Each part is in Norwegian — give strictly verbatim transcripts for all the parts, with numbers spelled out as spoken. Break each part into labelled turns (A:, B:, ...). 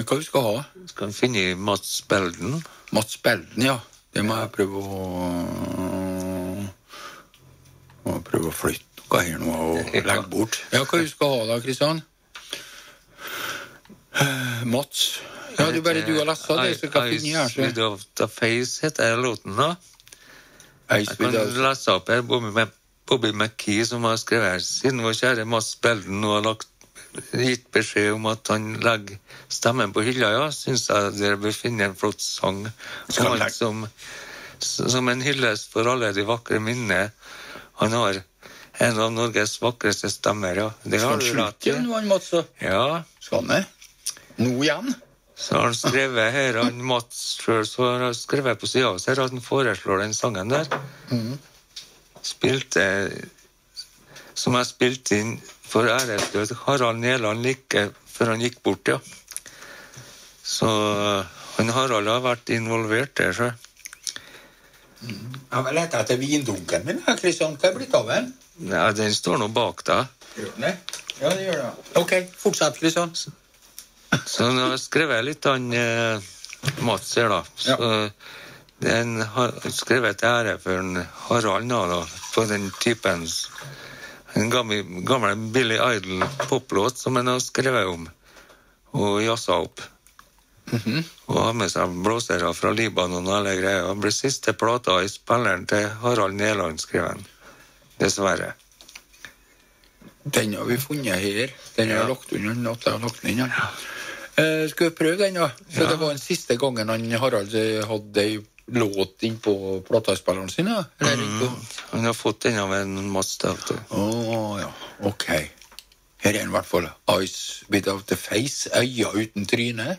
A: hva vi skal ha?
B: Skal vi finne Mats Belden?
A: Mats Belden, ja. Det må jeg prøve å... Må prøve å flytte noe her nå og legge bort. Ja, hva vi skal ha da, Kristian? Uh, Mats? Ja, det er bare du har lest det, så kan jeg finne her.
B: Ice Without a Face heter låten da.
A: Ice
B: Jeg kan lese opp her, Bobby, Bobby McKee, som har skrevet her. Siden vår kjære Mats Belden nå har lagt, gitt beskjed om at han legger stemmen på hylla, ja, synes jeg dere vil finne en flott sang. Som, han, som, som en hyllest for alle de vakre minner. Han har en av Norges vakreste stemmer, ja. Det har du rett til.
A: Skal han Mats?
B: Ja.
A: Skal han? Nå igjen?
B: Så har han skrevet her, han Mats selv, så har han skrevet på siden av oss her, at han foreslår den sangen der.
A: Mm.
B: Spilte, som jeg spilte inn for æresdød Harald Neland like før han gikk bort, ja. Så han Harald har vært involvert der, så.
A: Mm. Jeg vil lete etter vindunken min, Kristian. Hva er blitt av den?
B: Ja, den står nå bak da.
A: Gjør den det? Ja, det gjør det. Ok, fortsett, Kristian.
B: Så nå har jeg skrevet litt han eh, Mats her da. Så ja. Den har skrevet til ære for en Harald da, da, på den typens en gammel, gammel Billy Idol poplåt som han har skrevet om og jazza opp. Mm-hmm. Og har med seg blåsere fra Libanon og alle greier. Han ble siste plata i spilleren til Harald Neland, skrev han. Dessverre.
A: Den har vi funnet her. Den har jeg lagt under, den har lagt den inn. Ja. Uh, skal vi prøve den da? Så ja. Det var den siste gangen han Harald hadde en låt inn på plataspilleren sin, ja? Mm.
B: Han har fått den av en Mats. Åh,
A: oh, ja. Ok. Her er den i hvert fall. Eyes Without a Face. Øya uten tryne.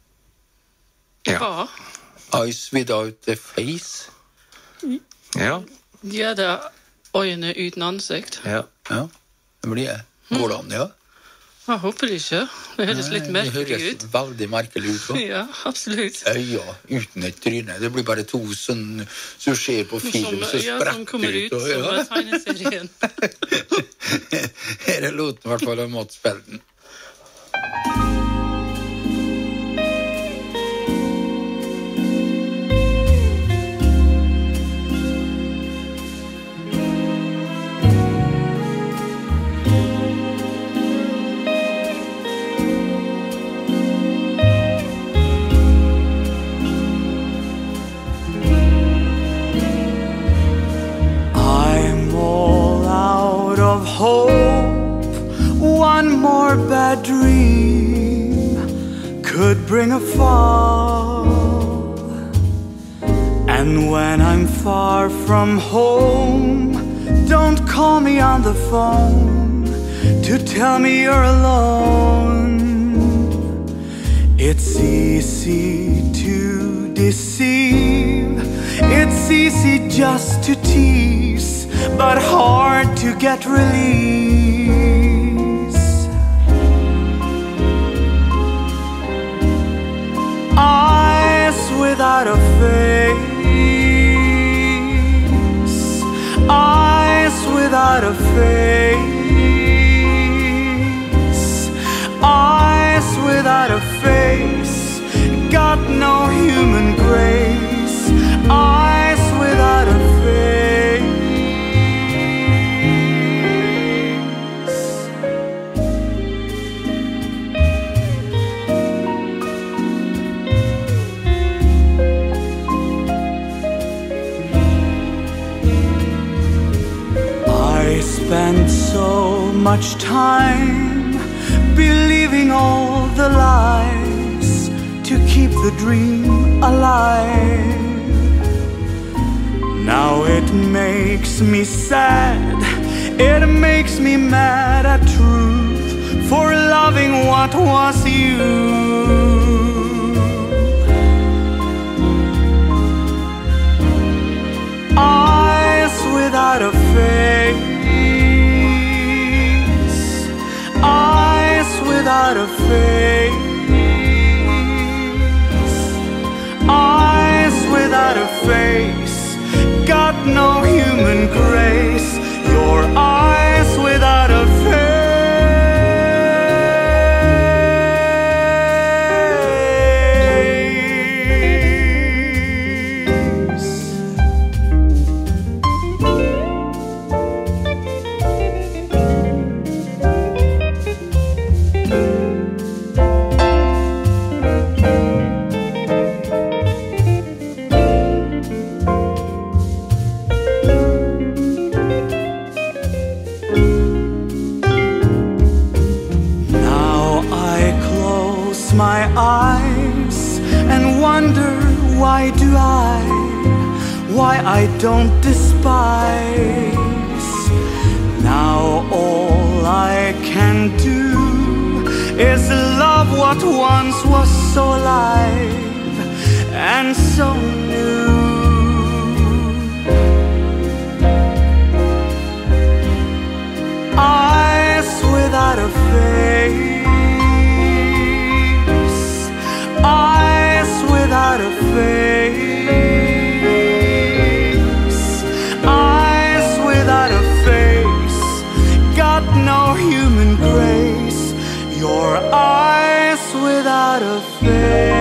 B: Ja.
A: Eyes Without a Face.
B: Mm. Ja.
C: Ja, det er øyne uten ansikt.
B: Ja.
A: Ja, det blir det. Går det an, ja?
C: Jeg håper det ikke. Det høres litt merkelig ut.
A: Det høres veldig merkelig ut. Så.
C: Ja, absolutt.
A: Øya uten et tryne. Det blir bare to sånn som skjer på film, som,
C: ja,
A: spretter
C: som kommer ut,
A: ut. Og, ja.
C: Som tegneserien.
A: Her er låten i hvert fall av Mats Belden.
D: Hope one more bad dream could bring a fall. And when I'm far from home, don't call me on the phone to tell me you're alone. It's easy to deceive, it's easy just to tease, but hard to get release. Eyes without a face, eyes without a face, eyes without a face, got no human grace. Eyes without a face. Spent so much time believing all the lies to keep the dream alive. Now it makes me sad, it makes me mad at truth for loving what was you. Eyes without a face, eyes without a face, eyes without a face, got no human grace. Your eyes without a face. my eyes and wonder why do I, why I don't despise. Now all I can do is love what once was so alive and so new. Eyes without a face, eyes without a face, eyes without a face, got no human grace. Your eyes without a face.